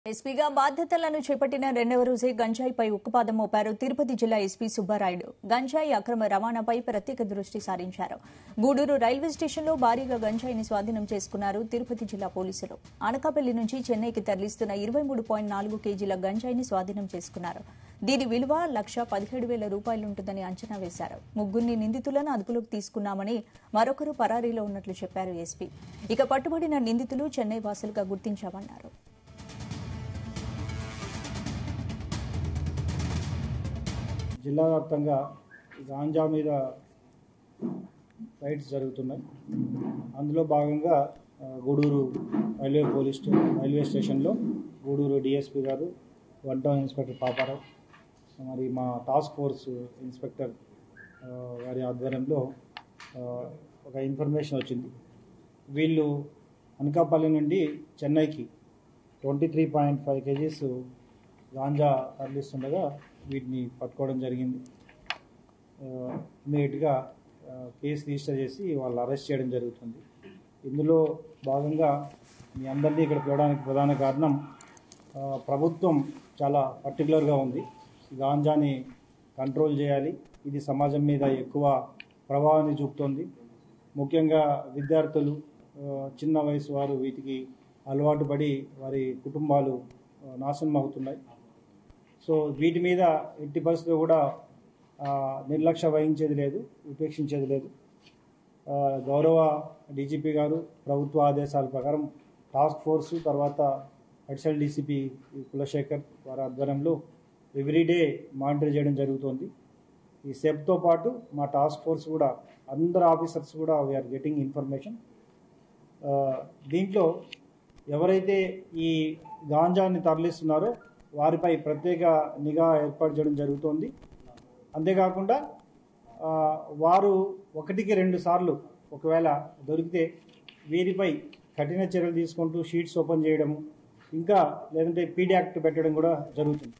ఎస్పీగా బాధ్యతలను చేపట్టిన రెండవ రోజే గంజాయిపై ఉక్కుపాదం మోపారు తిరుపతి జిల్లా ఎస్పీ సుబ్బారాయుడు. గంజాయి అక్రమ రవాణాపై ప్రత్యేక దృష్టి సారించారు. గూడూరు రైల్వే స్టేషన్లో భారీగా గంజాయిని స్వాధీనం చేసుకున్నారు తిరుపతి జిల్లా పోలీసులు. అనకాపల్లి నుంచి చెన్నైకి తరలిస్తున్న 23.4 కేజీల గంజాయిని స్వాధీనం చేసుకున్నారు. దీని విలువ ₹1,17,000 ఉంటుందని అంచనా వేశారు. ముగ్గురిని నిందితులను అదుపులోకి తీసుకున్నామని, మరొకరు పరారీలో ఉన్నట్లు చెప్పారు ఎస్పీ. ఇక పట్టుబడిన నిందితులు చెన్నై వాసులుగా గుర్తించామన్నారు. జిల్లా వ్యాప్తంగా గాంజా మీద రైడ్స్ జరుగుతున్నాయి. అందులో భాగంగా గూడూరు రైల్వే స్టేషన్లో Gudur DSP garu, one town inspector Paparao, మరి మా టాస్క్ ఫోర్స్ ఇన్స్పెక్టర్ గారి ఆధ్వర్యంలో ఒక ఇన్ఫర్మేషన్ వచ్చింది. వీళ్ళు అనకాపల్లి నుండి చెన్నైకి 23.5 కేజీస్ గాంజా తరలిస్తుండగా వీటిని పట్టుకోవడం జరిగింది. ఇమీడియట్గా కేసు రిజిస్టర్ చేసి వాళ్ళు అరెస్ట్ చేయడం జరుగుతుంది. ఇందులో భాగంగా మీ అందరినీ ఇక్కడ పిలవడానికి ప్రధాన కారణం, ప్రభుత్వం చాలా పర్టికులర్గా ఉంది. గాంజాని కంట్రోల్ చేయాలి. ఇది సమాజం మీద ఎక్కువ ప్రభావాన్ని చూపుతోంది. ముఖ్యంగా విద్యార్థులు, చిన్న వయసు వారు వీటికి అలవాటు పడి వారి కుటుంబాలు నాశనం అవుతున్నాయి. సో వీటి మీద ఎట్టి పరిస్థితుల్లో కూడా నిర్లక్ష్య వహించేది లేదు, ఉపేక్షించేది లేదు. గౌరవ డీజీపీ గారు ప్రభుత్వ ఆదేశాల ప్రకారం టాస్క్ ఫోర్సు, తర్వాత అడిషనల్ డీసీపీ కులశేఖర్ వారి ఆధ్వర్యంలో ఎవ్రీడే మానిటర్ చేయడం జరుగుతుంది. ఈ సెప్తో పాటు మా టాస్క్ ఫోర్స్ కూడా అందరు ఆఫీసర్స్ కూడా వీఆర్ గెటింగ్ ఇన్ఫర్మేషన్. దీంట్లో ఎవరైతే ఈ గాంజాని తరలిస్తున్నారో వారిపై ప్రత్యేక నిఘా ఏర్పాటు చేయడం జరుగుతోంది. అంతేకాకుండా వారు 1-2 సార్లు ఒకవేళ దొరికితే వీరిపై కఠిన చర్యలు తీసుకుంటూ షీట్స్ ఓపెన్ చేయడము, ఇంకా లేదంటే పీడీ యాక్ట్ పెట్టడం కూడా జరుగుతుంది.